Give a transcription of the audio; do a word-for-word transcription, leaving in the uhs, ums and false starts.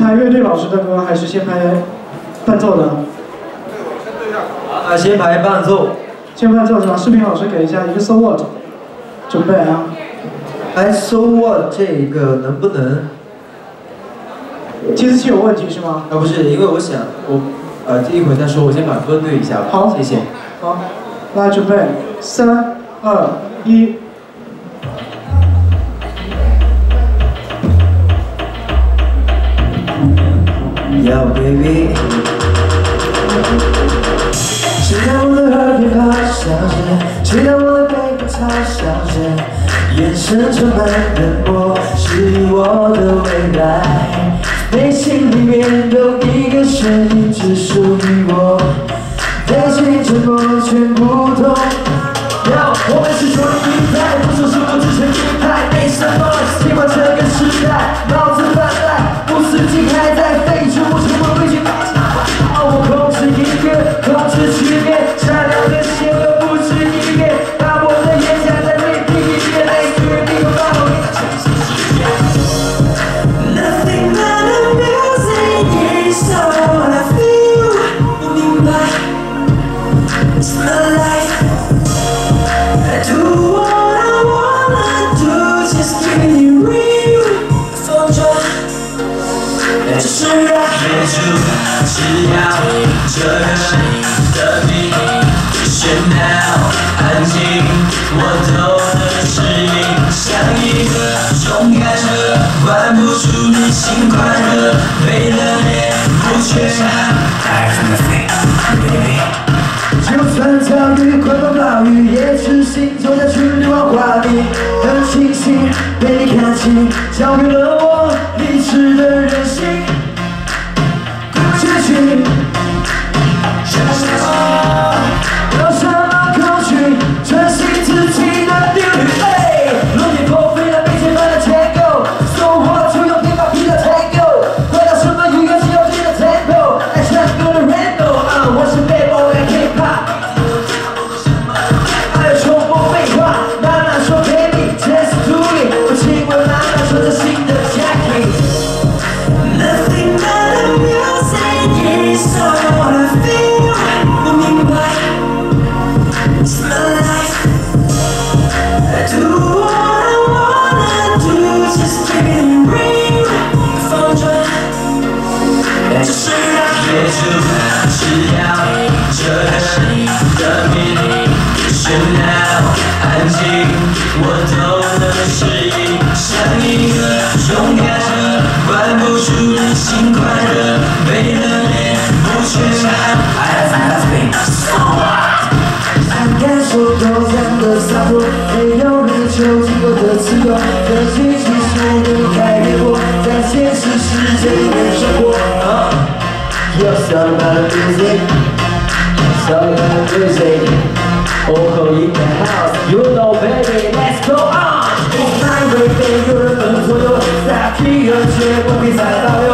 排乐队老师的歌，还是先排伴奏的？ 啊，先排伴奏。 先伴奏是吧？视频老师给一下一个 So What， 准备啊。 哎 ，So What 这个能不能？ 计时器有问题是吗？ 啊，不是，因为我想我呃这一会儿再说，我先把歌对一下。 好， 谢谢。 好，来准备，三、二、一。 Yo baby， 谁让我的耳边咆哮着，谁让我的背部嘲笑着，眼神充满冷漠，质疑我的未来，内心里面有一个声音只属于我，内心沉默全不懂。Yo， 我们是属于一代，不说是我只成一派，没什么喜欢这个时代，脑子泛滥，不思进还在废除，我什么危险？我控制音乐，控制局面，善良的线又不止一遍，把我的眼下再 repeat 一遍，类似于你的把我给它全身洗遍。Nothing but the music is all I feel， 我明白 ，It's my life。I do what I wanna do, just keep it real。风筝，就是爱。接住，只要这个的秘密喧闹安静，我都能适应。像一个勇敢者，管不住内心快乐，为了脸不缺憾。I have nothing, baby。就算遭遇狂风暴雨，也痴心走下去，流亡画面很清晰，被你看清，教会了我理智的人性。过去，有什么恐惧？专心自己的定律。哎，落地破飞了，被牵绊的结构，所我就用平把皮的 tango， 回到什么语言是有自己的 tempo， 爱唱歌的 random， 啊，我是 bad boy and hip hop。还有重复废话，妈妈说给你 just do it， 我亲吻妈妈穿着新的 jacket。Nothing but the music is all I feel， 我明白 ，It's my life。I do what I wanna do, just keep it real。风筝，就是爱。接住，只要这个的秘密喧闹安静，我都能适应。像一个勇敢者，管不住内心快乐，为了脸不缺憾。I have nothing, so what？ 想感受多样的洒脱，没有人囚禁过的自由，这剧情是能改变我，在现实世界里面生活。Yo, sound about the music, sound about the music. Oh, in the house, you know, baby, let's go on. It's my way， 被有人分左右，在疲倦却不必再保留。